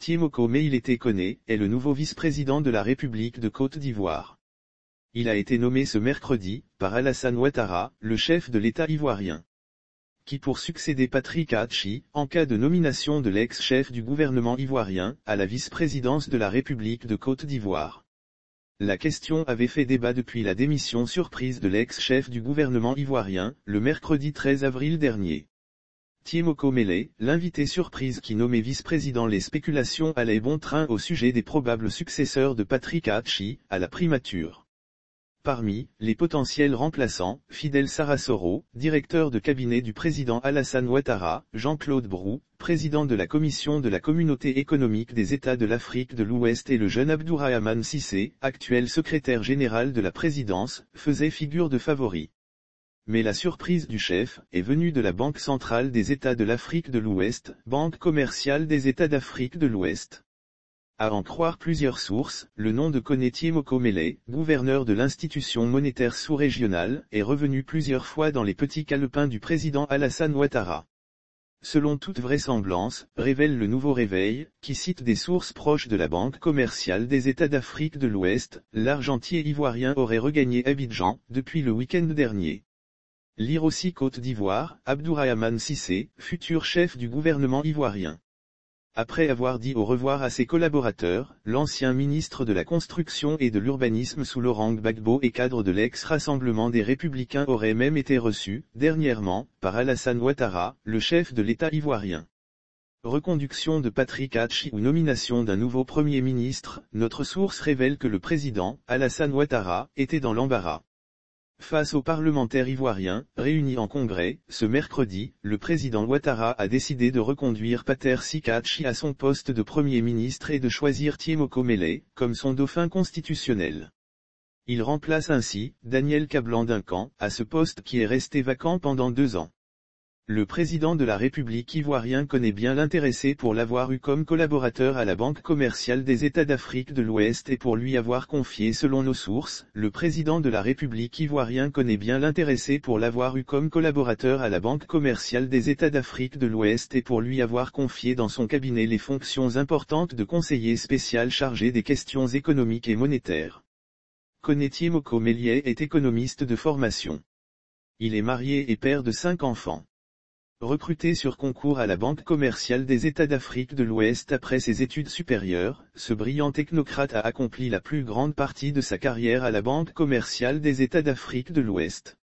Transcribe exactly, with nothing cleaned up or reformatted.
Thiemoko Meïlé Tékoné est le nouveau vice-président de la République de Côte d'Ivoire. Il a été nommé ce mercredi, par Alassane Ouattara, le chef de l'État ivoirien, qui pour succéder Patrick Achi, en cas de nomination de l'ex-chef du gouvernement ivoirien, à la vice-présidence de la République de Côte d'Ivoire. La question avait fait débat depuis la démission surprise de l'ex-chef du gouvernement ivoirien, le mercredi treize avril dernier. Thiemoko Meïlé, l'invité surprise qui nommait vice-président. Les spéculations allaient bon train au sujet des probables successeurs de Patrick Achi, à la primature. Parmi les potentiels remplaçants, Fidel Sarasoro, directeur de cabinet du président Alassane Ouattara, Jean-Claude Brou, président de la Commission de la Communauté économique des États de l'Afrique de l'Ouest et le jeune Abdourahmane Cissé, actuel secrétaire général de la présidence, faisaient figure de favoris. Mais la surprise du chef est venue de la Banque centrale des États de l'Afrique de l'Ouest, Banque commerciale des États d'Afrique de l'Ouest. À en croire plusieurs sources, le nom de Koné Thiemoko Meïlé, gouverneur de l'institution monétaire sous-régionale, est revenu plusieurs fois dans les petits calepins du président Alassane Ouattara. Selon toute vraisemblance, révèle le Nouveau Réveil, qui cite des sources proches de la Banque commerciale des États d'Afrique de l'Ouest, l'argentier ivoirien aurait regagné Abidjan, depuis le week-end dernier. Lire aussi Côte d'Ivoire, Abdourahmane Cissé, futur chef du gouvernement ivoirien. Après avoir dit au revoir à ses collaborateurs, l'ancien ministre de la Construction et de l'Urbanisme sous Laurent Gbagbo et cadre de l'ex-Rassemblement des Républicains aurait même été reçu, dernièrement, par Alassane Ouattara, le chef de l'État ivoirien. Reconduction de Patrick Achi ou nomination d'un nouveau Premier ministre, notre source révèle que le président, Alassane Ouattara, était dans l'embarras. Face aux parlementaires ivoiriens, réunis en congrès, ce mercredi, le président Ouattara a décidé de reconduire Patrick Achi à son poste de Premier ministre et de choisir Thiemoko Meïlé, comme son dauphin constitutionnel. Il remplace ainsi, Daniel Kablan-Duncan, à ce poste qui est resté vacant pendant deux ans. Le président de la République ivoirien connaît bien l'intéressé pour l'avoir eu comme collaborateur à la Banque commerciale des États d'Afrique de l'Ouest et pour lui avoir confié selon nos sources, le président de la République ivoirien connaît bien l'intéressé pour l'avoir eu comme collaborateur à la Banque commerciale des États d'Afrique de l'Ouest et pour lui avoir confié dans son cabinet les fonctions importantes de conseiller spécial chargé des questions économiques et monétaires. Koné Thiemoko Meïlé est économiste de formation. Il est marié et père de cinq enfants. Recruté sur concours à la Banque commerciale des États d'Afrique de l'Ouest après ses études supérieures, ce brillant technocrate a accompli la plus grande partie de sa carrière à la Banque commerciale des États d'Afrique de l'Ouest.